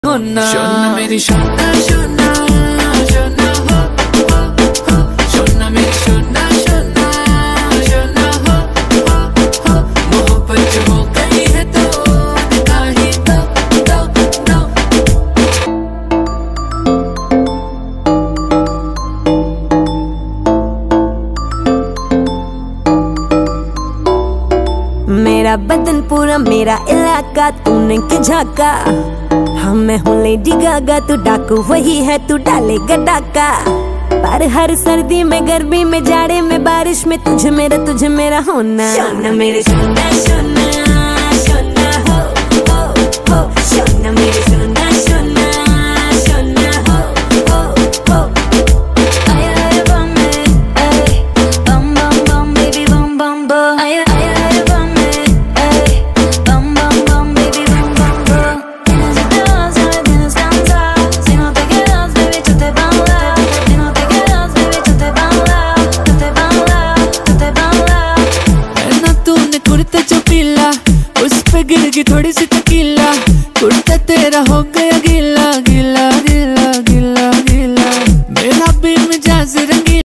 शोना मेरी शोना शोना शोना हो शोना मेरी शोना शोना शोना हो मोहब्बत हो गई है तो दिखा ही दो। मेरा बदन पूरा मेरा इलाका तूने क्यों झाका। हाँ मैं हूँ लेडी गागा तू डाकू वही है तू डालेगा डाका। पर हर सर्दी में गर्मी में जाड़े में बारिश में तुझे मेरा होना। शोना मेरे शोना शोना शोना हो शोना मेरे शोना शोना शोना हो आया आया बम में बम बम बम बेबी बम बम बम आया आया बम में बम बम बम बेबी बम बम बम। Tienes descansa si no te quedas baby tú te baila si no te quedas baby tú te baila tú te baila tú te baila। पहना तूने कुर्ता जो पीला उस पे गिर गई थोड़ी सी तकीला कुर्ता तेरा हो गया